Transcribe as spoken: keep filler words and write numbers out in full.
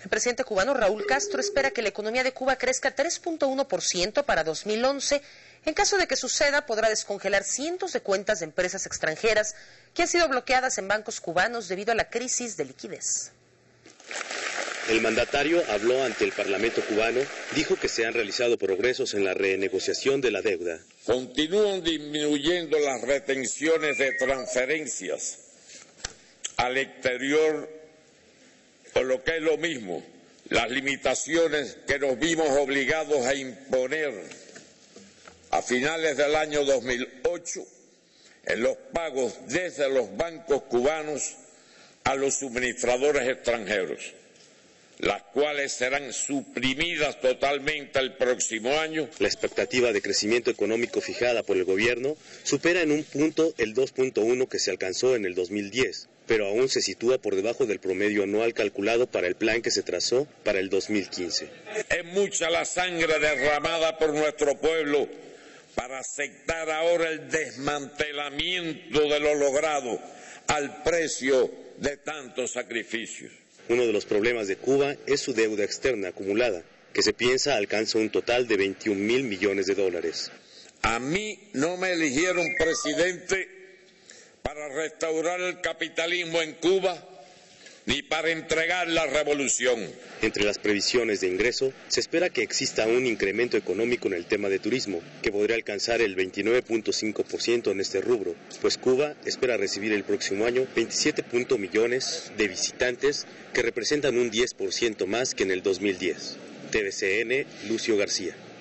El presidente cubano Raúl Castro espera que la economía de Cuba crezca tres punto uno por ciento para dos mil once. En caso de que suceda, podrá descongelar cientos de cuentas de empresas extranjeras que han sido bloqueadas en bancos cubanos debido a la crisis de liquidez. El mandatario habló ante el Parlamento cubano, dijo que se han realizado progresos en la renegociación de la deuda. Continúan disminuyendo las retenciones de transferencias al exterior, o lo que es lo mismo, las limitaciones que nos vimos obligados a imponer a finales del año dos mil ocho en los pagos desde los bancos cubanos a los suministradores extranjeros, las cuales serán suprimidas totalmente el próximo año. La expectativa de crecimiento económico fijada por el gobierno supera en un punto el dos punto uno que se alcanzó en el dos mil diez, pero aún se sitúa por debajo del promedio anual calculado para el plan que se trazó para el dos mil quince. Es mucha la sangre derramada por nuestro pueblo para aceptar ahora el desmantelamiento de lo logrado al precio de tantos sacrificios. Uno de los problemas de Cuba es su deuda externa acumulada, que se piensa alcanza un total de veintiún mil millones de dólares. A mí no me eligieron presidente para restaurar el capitalismo en Cuba, ni para entregar la revolución. Entre las previsiones de ingreso, se espera que exista un incremento económico en el tema de turismo, que podría alcanzar el veintinueve punto cinco por ciento en este rubro, pues Cuba espera recibir el próximo año veintisiete millones de visitantes, que representan un diez por ciento más que en el dos mil diez. T V C N, Lucio García.